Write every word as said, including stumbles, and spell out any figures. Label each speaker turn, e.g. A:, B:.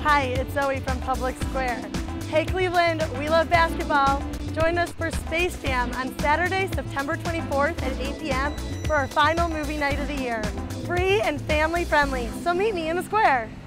A: Hi, it's Zoe from Public Square. Hey Cleveland, we love basketball. Join us for Space Jam on Saturday, September twenty-fourth at eight p m for our final movie night of the year. Free and family friendly, so meet me in the square.